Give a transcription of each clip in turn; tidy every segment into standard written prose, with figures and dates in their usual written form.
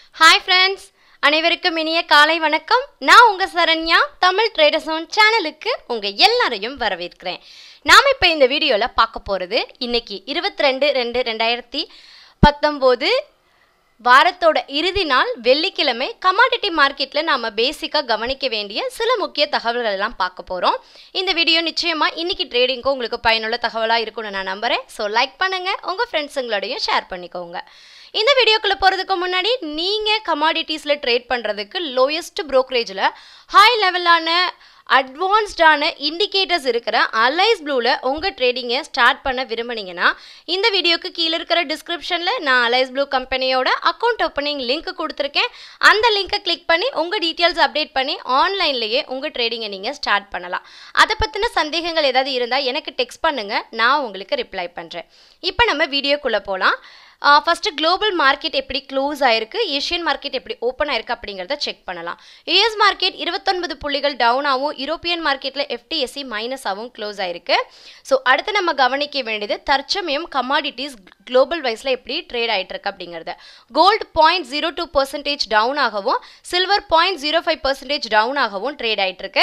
Hi friends, அனைவருக்கும் இனிய காலை வணக்கம். நான் உங்க சரண்யா தமிழ் ட்ரேடர்ஸ் ஆன் சேனலுக்கு உங்க எல்லாரையும் வரவேற்கிறேன். நாம இப்ப இந்த வீடியோல பார்க்க போறது இன்னைக்கு 22/2/2019 வாரத்தோட இறுதி நாள் வெள்ளிக்கிழமை கமாடிட்டி மார்க்கெட்ல நாம பேசிக்கா கவனிக்க வேண்டிய சில முக்கிய தகவல்கள் எல்லாம் பார்க்க போறோம். இந்த வீடியோ நிச்சயமா இன்னைக்கு ட்ரேடிங்க்கு உங்களுக்கு பயனுள்ள தகவலா இருக்கும்னு நான் நம்புறேன். சோ லைக் பண்ணுங்க, உங்க ஃப்ரெண்ட்ஸுங்களோடையும் ஷேர் பண்ணிக்கோங்க. இந்த வீடியோக்குள்ள போறதுக்கு முன்னாடி நீங்க கமாடிட்டிஸ்ல ட்ரேட் பண்றதுக்கு லோயஸ்ட் brokerage-ல ஹை லெவலான அட்வான்ஸ்டான இண்டிகேட்டர்ஸ் இருக்கிற அலைஸ் ப்ளூல உங்க ட்ரேடிங்கை ஸ்டார்ட் பண்ண விரும்புனீங்கன்னா இந்த வீடியோக்கு கீழே இருக்கிற டிஸ்கிரிப்ஷன்ல நான் அலைஸ் ப்ளூ கம்பெனியோட அக்கௌண்ட் ஓப்பனிங் லிங்க் கொடுத்துருக்கேன். அந்த லிங்கை கிளிக் பண்ணி உங்க டீட்டெயில்ஸ் அப்டேட் பண்ணி ஆன்லைன்லயே உங்க ட்ரேடிங்கை நீங்க ஸ்டார்ட் பண்ணலாம். அதை பத்தின சந்தேகங்கள் ஏதாவது இருந்தா எனக்கு டெக்ஸ்ட் பண்ணுங்க, நான் உங்களுக்கு ரிப்ளை பண்றேன். இப்போ நம்ம வீடியோக்குள்ள போலாம். ஃபர்ஸ்ட் குளோபல் மார்க்கெட் எப்படி க்ளோஸ் ஆயிருக்கு, ஏஷியன் மார்க்கெட் எப்படி ஓப்பன் ஆயிருக்கு அப்படிங்கிறத செக் பண்ணலாம். யூஎஸ் மார்க்கெட் 29 புள்ளிகள் டவுன் ஆகும், யூரோப்பியன் மார்க்கெட்ல FTSE மைனஸ் ஆகும் க்ளோஸ் ஆயிருக்கு. ஸோ அடுத்து நம்ம கவனிக்க வேண்டியது தற்சமயம் கமாடிட்டிஸ் குளோபல் வைஸ்ல எப்படி ட்ரேட் ஆயிட்டு இருக்கு அப்படிங்கிறது. கோல்டு 0.02% டவுன் ஆகவும் சில்வர் 0.05% டவுன் ஆகவும் ட்ரேட் ஆயிட்டு இருக்கு.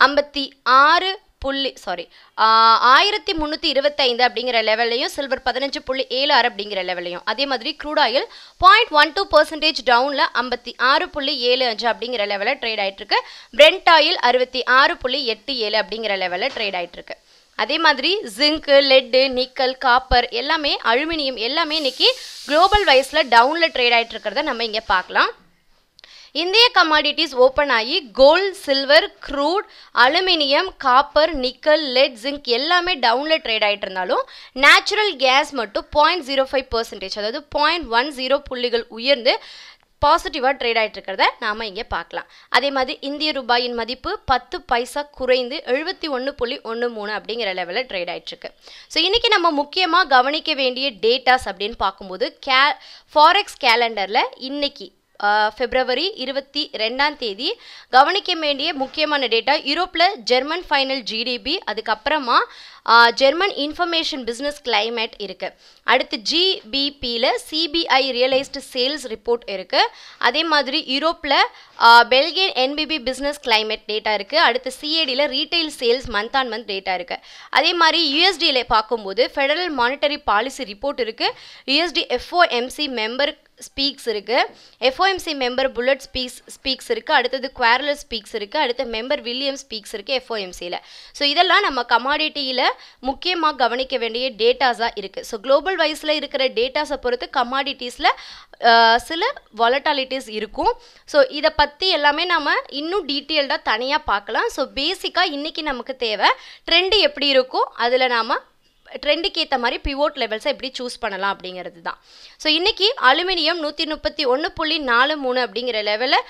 1325 அப்படிங்கிற லெவல்லையும் சில்வர் 15.76 அப்படிங்கிற லெவல்லையும், அதே மாதிரி க்ரூட் ஆயில் 0.12% டவுன்ல 56.75 அப்படிங்கிற லெவலில் ட்ரேட் ஆயிட்டு இருக்கு. பிரெண்ட் ஆயில் 66.87 அப்படிங்கிற லெவலில் ட்ரேட் ஆயிட்டு இருக்கு. அதே மாதிரி ஜிங்க், லெட்டு, நிக்கல், காப்பர் எல்லாமே, அலுமினியம் எல்லாமே இன்னைக்கு குளோபல் வைஸ்ல டவுன்ல ட்ரேட் ஆயிட்டு இருக்கிறத நம்ம இங்க பார்க்கலாம். இந்திய கமாடிட்டிஸ் ஓப்பன் ஆகி gold, silver, crude, aluminium, copper, nickel, lead, zinc எல்லாமே டவுன்ல ட்ரேட் ஆகிட்டு இருந்தாலும் நேச்சுரல் கேஸ் மட்டும் 0.05%, அதாவது 0.10 புள்ளிகள் உயர்ந்து பாசிட்டிவாக ட்ரேட் ஆகிட்டு இருக்கிறத நாம் இங்கே பார்க்கலாம். அதே மாதிரி இந்திய ரூபாயின் மதிப்பு 10 பைசா குறைந்து 71.13 அப்படிங்கிற லெவலில் ட்ரேட் ஆகிட்டு இருக்கு. ஸோ இன்றைக்கி நம்ம முக்கியமாக கவனிக்க வேண்டிய டேட்டாஸ் அப்படின்னு பார்க்கும்போது ஃபாரெக்ஸ் கேலண்டரில் இன்னைக்கு February 22 கவனிக்க வேண்டிய முக்கியமான டேட்டா யூரோப்பில் ஜெர்மன் ஃபைனல் ஜிடிபி, அதுக்கப்புறமா ஜெர்மன் இன்ஃபர்மேஷன் பிஸ்னஸ் கிளைமேட் இருக்குது. அடுத்து ஜிபிபியில் சிபிஐ ரியலைஸ்டு சேல்ஸ் ரிப்போர்ட் இருக்குது. அதே மாதிரி யூரோப்பில் Belgian NBB business climate data இருக்குது. அடுத்து சிஏடியில் retail sales month on month data இருக்குது. அதே மாதிரி யூஎஸ்டியில் பார்க்கும்போது ஃபெடரல் மானிட்டரி பாலிசி ரிப்போர்ட் இருக்குது. யூஎஸ்டி எஃப்ஓஎம்சி மெம்பர் ஸ்பீக்ஸ் இருக்குது. எஃப்ஓஎம்சி மெம்பர் புல்லட் ஸ்பீக்ஸ் இருக்குது. அடுத்தது குவாரலர் ஸ்பீக்ஸ் இருக்குது. அடுத்து மெம்பர் வில்லியம் ஸ்பீக்ஸ் இருக்குது எஃப்ஓஎம்சியில். ஸோ இதெல்லாம் நம்ம கமாடிட்டியில் முக்கியமாக கவனிக்க வேண்டிய டேட்டாஸாக இருக்குது. ஸோ குளோபல் வைஸில் இருக்கிற டேட்டாஸை பொறுத்து கமாடிட்டிஸில் சில வாலட்டாலிட்டிஸ் இருக்கும். ஸோ இதை பற்றி எல்லாமே நம்ம இன்னும் டீட்டெயில்டாக தனியாக பார்க்கலாம். ஸோ பேசிக்காக இன்றைக்கி நமக்கு தேவை ட்ரெண்டு எப்படி இருக்கும், அதில் நாம் ட்ரெண்டுக்கு ஏற்ற மாதிரி பிவோட் லெவல்ஸை எப்படி சூஸ் பண்ணலாம் அப்படிங்கிறது தான். ஸோ இன்றைக்கி அலுமினியம் 131.43 அப்படிங்கிற லெவலில்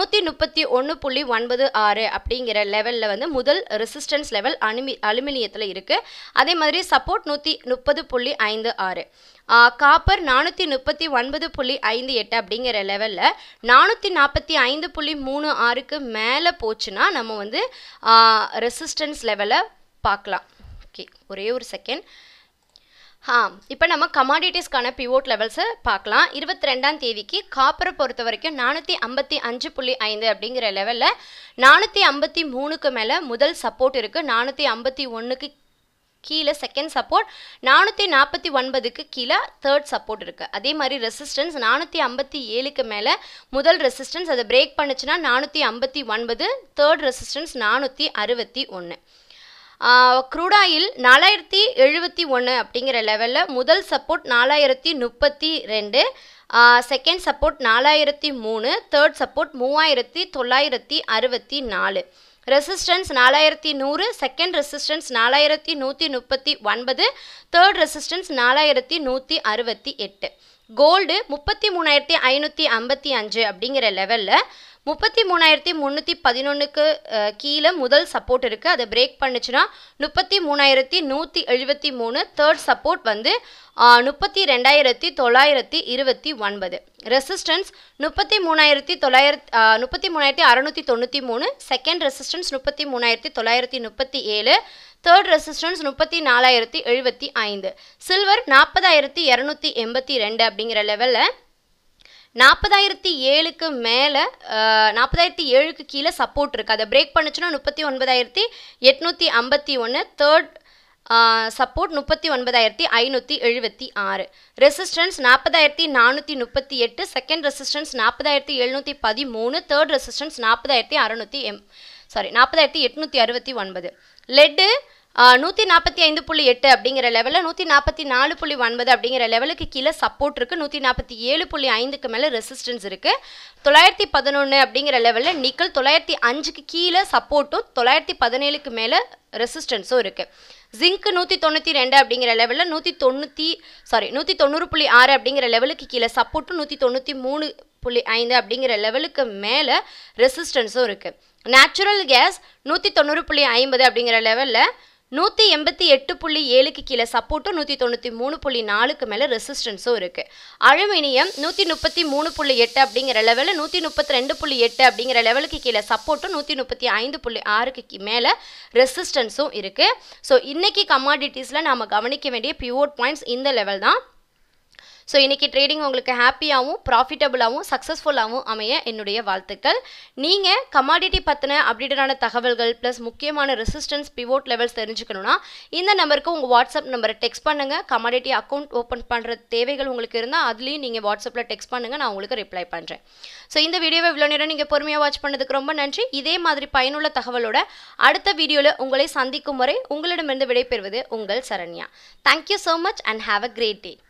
131.96 அப்படிங்கிற லெவலில் வந்து முதல் ரெசிஸ்டன்ஸ் லெவல் அலுமினியத்தில் இருக்குது. அதே மாதிரி சப்போர்ட் 130.56. காப்பர் 439.58 அப்படிங்கிற லெவலில் 445.36க்கு மேலே போச்சுன்னா நம்ம வந்து ரெசிஸ்டன்ஸ் லெவலை பார்க்கலாம். ஒரே ஒரு செகண்ட். இப்போ நம்ம கமாடிட்டிஸ்க்கான பிவோட் லெவல்ஸை பார்க்கலாம். 22 காப்பரை பொறுத்த வரைக்கும் 455.5 அப்படிங்கிற லெவலில் 453க்கு மேலே முதல் சப்போர்ட் இருக்குது. 451க்கு கீழே செகண்ட் சப்போர்ட், 449க்கு கீழே தேர்ட் சப்போர்ட் இருக்குது. அதே மாதிரி ரெசிஸ்டன்ஸ் 457க்கு மேலே முதல் ரெசிஸ்டன்ஸ், அதை பிரேக் பண்ணுச்சுன்னா 459, தேர்ட் ரெசிஸ்டன்ஸ் 461. க்ரூட் ஆயில் 4071 அப்படிங்கிற லெவலில் முதல் support 4032, second support 4003, third support 3964. Resistance 4100, second resistance 4139, third resistance 4168. Gold 33,555 அப்படிங்கிற லெவலில் 33,311க்கு கீழே முதல் சப்போர்ட் இருக்குது. அதை பிரேக் பண்ணுச்சுன்னா 33,173, தேர்ட் சப்போர்ட் வந்து 32,929. Resistance 33,693, second resistance 33,937, third resistance 34,075. Silver 40,282 அப்படிங்கிற லெவலில் 40,007க்கு மேலே 40,007க்கு கீழே சப்போர்ட் இருக்குது. அதை பிரேக் பண்ணுச்சுன்னா 39,851. Third support 39,576. Resistance 40,438. Second resistance 40,713. Third resistance 40,869. Lead 145.8 அப்படிங்கிற லெவலில் 144.9 அப்படிங்கிற லெவலுக்கு கீழே சப்போர்ட் இருக்குது. 147.5க்கு மேலே ரெசிஸ்டன்ஸ் இருக்குது. 911 அப்படிங்கிற லெவலில் நிக்கல் 905க்கு கீழே சப்போர்ட்டும் 917க்கு மேலே ரெசிஸ்டன்ஸும் இருக்குது. ஜிங்க் 192 அப்படிங்கிற லெவலில் 190.6 அப்படிங்கிற லெவலுக்கு கீழே சப்போர்ட்டும் 193.5 அப்படிங்கிற லெவலுக்கு மேலே ரெசிஸ்டன்ஸும் இருக்குது. நேச்சுரல் கேஸ் 190.50 அப்படிங்கிற லெவலில் 188.7க்கு கீழே சப்போர்ட்டும் 193.4க்கு மேலே ரெசிஸ்டன்ஸும் இருக்குது. அலுமினியம் 133.8 அப்படிங்கிற லெவலில் 132.8 அப்படிங்கிற லெவலுக்கு கீழே சப்போர்ட்டும் 135.6க்கு மேலே ரெசிஸ்டன்ஸும் இருக்குது. ஸோ இன்றைக்கி கமாடிட்டிஸில் நாம் கவனிக்க வேண்டிய பிவோட் பாயிண்ட்ஸ் இந்த லெவல் தான். ஸோ இன்றைக்கி ட்ரேடிங் உங்களுக்கு ஹாப்பியாகவும் ப்ராஃபிட்டபுளாகவும் சக்ஸஸ்ஃபுல்லாகவும் அமைய என்னுடைய வாழ்த்துக்கள். நீங்கள் கமாடிட்டி பற்றின அப்டேட்டடான தகவல்கள் ப்ளஸ் முக்கியமான ரெசிஸ்டன்ஸ் பிவோட் லெவல்ஸ் தெரிஞ்சுக்கணுன்னா இந்த நம்பருக்கு உங்கள் வாட்ஸ்அப் நம்பரை டெக்ஸ்ட் பண்ணுங்கள். கமாடிட்டி அக்கௌண்ட் ஓப்பன் பண்ணுற தேவைகள் உங்களுக்கு இருந்தால் அதுலேயும் நீங்கள் வாட்ஸ்அப்பில் டெக்ஸ்ட் பண்ணுங்கள், நான் உங்களுக்கு ரிப்ளை பண்ணுறேன். ஸோ இந்த வீடியோவை இவ்வளோ நேரம் நீங்கள் பொறுமையாக வாட்ச் பண்ணதுக்கு ரொம்ப நன்றி. இதே மாதிரி பயனுள்ள தகவலோட அடுத்த வீடியோவில் உங்களை சந்திக்கும் வரை உங்களிடமிருந்து விடைபெறுவது உங்கள் Saranya. Thank you so much and have a great day.